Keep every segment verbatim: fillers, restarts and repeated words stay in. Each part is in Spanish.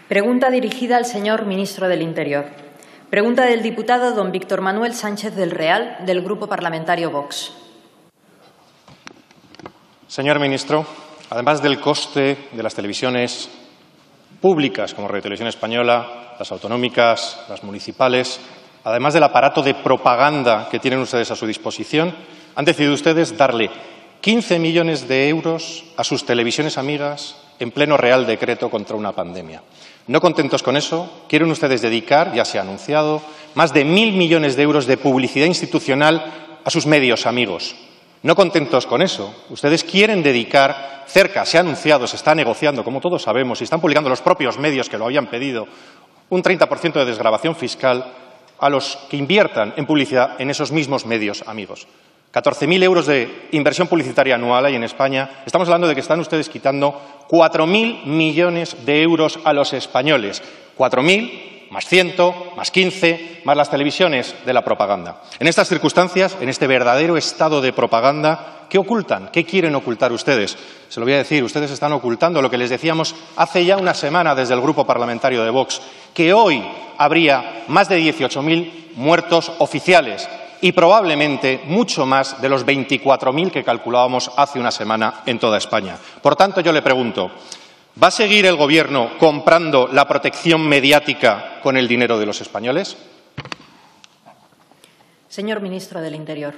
Pregunta dirigida al señor ministro del Interior. Pregunta del diputado don Víctor Manuel Sánchez del Real, del Grupo Parlamentario Vox. Señor ministro, además del coste de las televisiones públicas, como Radio Televisión Española, las autonómicas, las municipales, además del aparato de propaganda que tienen ustedes a su disposición, han decidido ustedes darle quince millones de euros a sus televisiones amigas en pleno Real Decreto contra una pandemia. No contentos con eso, quieren ustedes dedicar, ya se ha anunciado, más de mil millones de euros de publicidad institucional a sus medios amigos. No contentos con eso, ustedes quieren dedicar cerca, se ha anunciado, se está negociando, como todos sabemos, y están publicando los propios medios que lo habían pedido, un treinta por ciento de desgravación fiscal a los que inviertan en publicidad en esos mismos medios amigos. catorce mil euros de inversión publicitaria anual hay en España. Estamos hablando de que están ustedes quitando cuatro mil millones de euros a los españoles. cuatro mil más cien, más quince, más las televisiones de la propaganda. En estas circunstancias, en este verdadero estado de propaganda, ¿qué ocultan? ¿Qué quieren ocultar ustedes? Se lo voy a decir, ustedes están ocultando lo que les decíamos hace ya una semana desde el Grupo Parlamentario de Vox, que hoy habría más de dieciocho mil muertos oficiales y probablemente mucho más de los veinticuatro mil que calculábamos hace una semana en toda España. Por tanto, yo le pregunto, ¿va a seguir el Gobierno comprando la protección mediática con el dinero de los españoles? Señor ministro del Interior.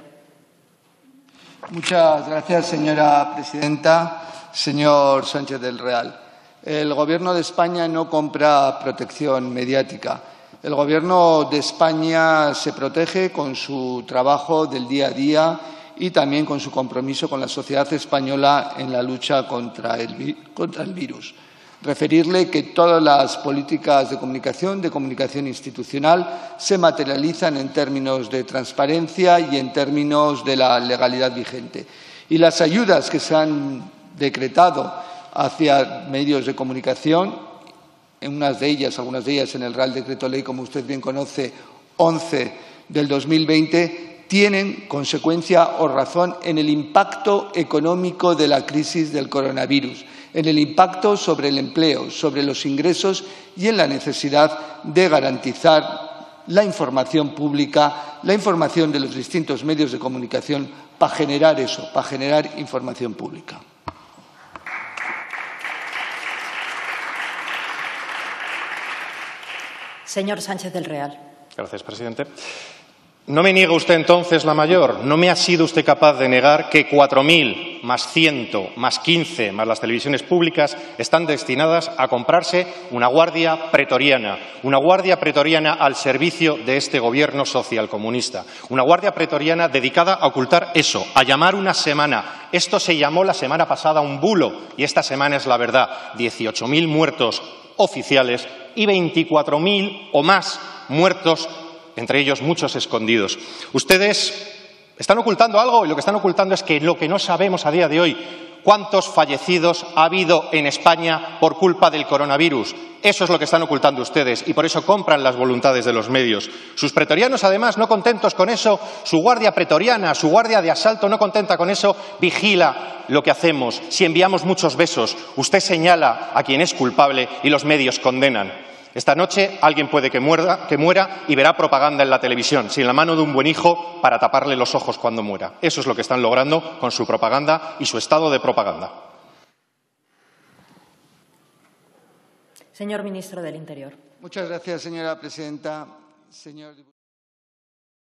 Muchas gracias, señora presidenta. Señor Sánchez del Real, el Gobierno de España no compra protección mediática. El Gobierno de España se protege con su trabajo del día a día y también con su compromiso con la sociedad española en la lucha contra el, contra el virus. Referirle que todas las políticas de comunicación, de comunicación institucional, se materializan en términos de transparencia y en términos de la legalidad vigente. Y las ayudas que se han decretado hacia medios de comunicación, en unas de ellas, algunas de ellas en el Real Decreto Ley, como usted bien conoce, once del dos mil veinte, tienen consecuencia o razón en el impacto económico de la crisis del coronavirus, en el impacto sobre el empleo, sobre los ingresos y en la necesidad de garantizar la información pública, la información de los distintos medios de comunicación para generar eso, para generar información pública. Señor Sánchez del Real. Gracias, presidente. ¿No me niega usted entonces la mayor? ¿No me ha sido usted capaz de negar que cuatro mil más cien más quince más las televisiones públicas están destinadas a comprarse una guardia pretoriana, una guardia pretoriana al servicio de este Gobierno socialcomunista, una guardia pretoriana dedicada a ocultar eso, a llamar una semana? Esto se llamó la semana pasada un bulo y esta semana es la verdad. dieciocho mil muertos oficiales y veinticuatro mil o más muertos, entre ellos muchos escondidos. Ustedes están ocultando algo y lo que están ocultando es que lo que no sabemos a día de hoy, cuántos fallecidos ha habido en España por culpa del coronavirus. Eso es lo que están ocultando ustedes y por eso compran las voluntades de los medios. Sus pretorianos, además, no contentos con eso, su guardia pretoriana, su guardia de asalto, no contenta con eso, vigila lo que hacemos. Si enviamos muchos besos, usted señala a quien es culpable y los medios condenan. Esta noche alguien puede que muera, que muera y verá propaganda en la televisión, sin la mano de un buen hijo para taparle los ojos cuando muera. Eso es lo que están logrando con su propaganda y su estado de propaganda. Señor ministro del Interior. Muchas gracias, señora presidenta. Señor